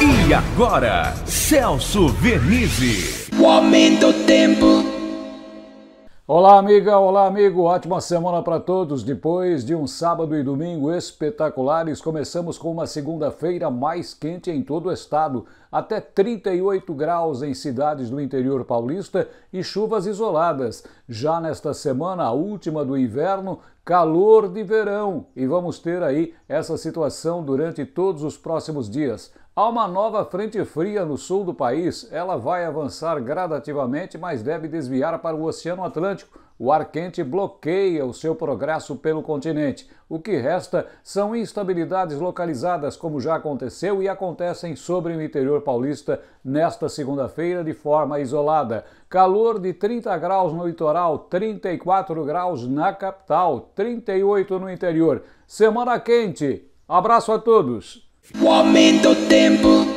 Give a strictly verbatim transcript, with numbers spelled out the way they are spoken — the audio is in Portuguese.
E agora, Celso Vernizzi. O aumento do tempo. Olá, amiga, olá, amigo. Ótima semana para todos. Depois de um sábado e domingo espetaculares, começamos com uma segunda-feira mais quente em todo o estado. Até trinta e oito graus em cidades do interior paulista e chuvas isoladas. Já nesta semana, a última do inverno, calor de verão. E vamos ter aí essa situação durante todos os próximos dias. Há uma nova frente fria no sul do país. Ela vai avançar gradativamente, mas deve desviar para o Oceano Atlântico. O ar quente bloqueia o seu progresso pelo continente. O que resta são instabilidades localizadas, como já aconteceu e acontecem sobre o interior paulista nesta segunda-feira de forma isolada. Calor de trinta graus no litoral, trinta e quatro graus na capital, trinta e oito no interior. Semana quente. Abraço a todos. O aumento do tempo.